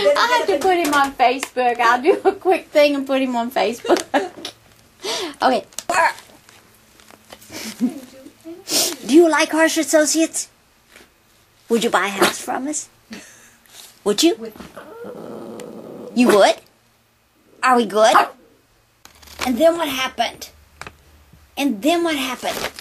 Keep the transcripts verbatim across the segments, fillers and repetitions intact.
I'll have to put him on Facebook. I'll do a quick thing and put him on Facebook. Okay. Do you like Harsch Associates? Would you buy a house from us? Would you? You would? Are we good? And then what happened? And then what happened?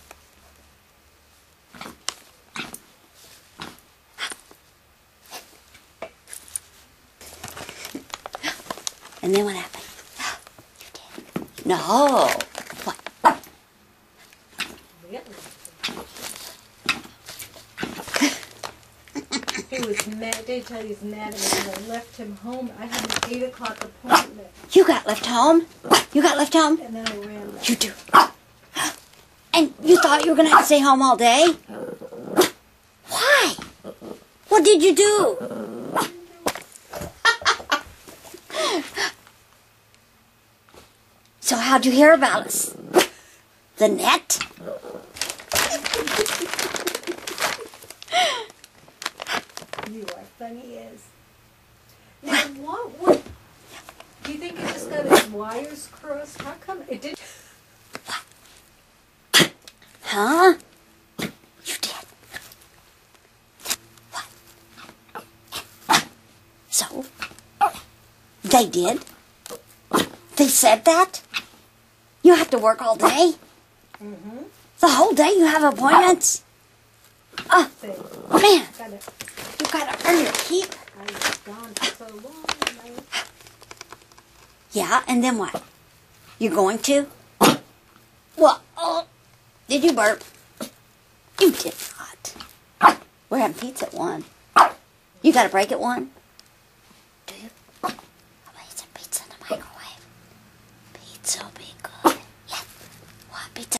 And then what happened? You did. No. What? He was mad. They tell you he's mad at me because I left him home. I had an eight o'clock appointment. You got left home? You got left home? And then I ran back. You do. And you thought you were going to have to stay home all day? Why? What did you do? So how'd you hear about us? The net? You are funny as. Now, what, what? Do you think it just got its wires crossed? How come it did? Huh? You did. What? So? They did? They said that? You have to work all day? Mm-hmm. The whole day you have appointments? Oh, man. Gotta, You gotta earn your keep. I was gone for so long. And I, Yeah, and then what? You're going to? Well, oh, did you burp? You did not. We're having pizza at one. You got a break at one? Do you? I'll make some pizza in the microwave. Pizza will be good.